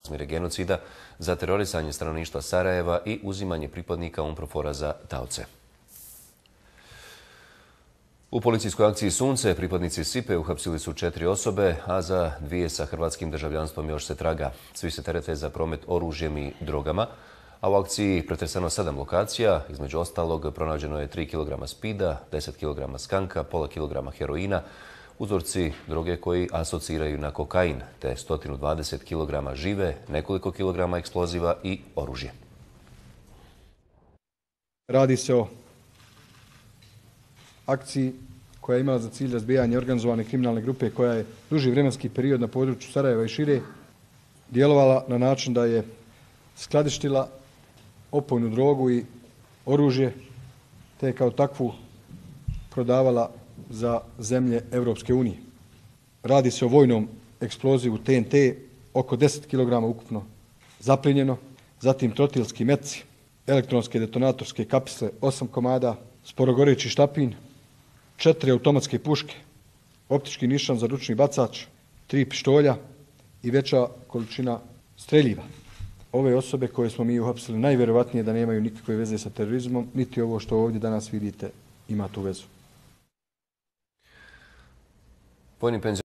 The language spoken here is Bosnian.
mjere genocida za terorisanje stanovništva Sarajeva i uzimanje pripadnika UNPROFOR-a za taoce. U policijskoj akciji Sunce pripadnici SIPA-e uhapsili su 4 osobe, a za 2 sa hrvatskim državljanstvom još se traga. Svi se terete za promet oružjem i drogama, a u akciji pretreseno 7 lokacija. Između ostalog pronađeno je 3 kg spida, 10 kg skanka, pola kilograma heroina, uzorci droge koji asociraju na kokain, te 120 kg žive, nekoliko kilograma eksploziva i oružje. Radi se o akciji koja je imala za cilj razbijanje organizovane kriminalne grupe koja je duži vremenski period na području Sarajeva i šire djelovala na način da je skladištila opojnu drogu i oružje te kao takvu prodavala za zemlje Europske unije. Radi se o vojnom eksplozivu TNT, oko 10 kg ukupno zaplinjeno, zatim trotilski metci, elektronske detonatorske kapisle 8 komada, sporogoreći štapin, 4 automatske puške, optički nišan za ručni bacač, 3 pištolja i veća količina streljiva. Ove osobe koje smo mi uhapsili najvjerovatnije da nemaju nikakve veze sa terorizmom, niti ovo što ovdje danas vidite ima tu vezu.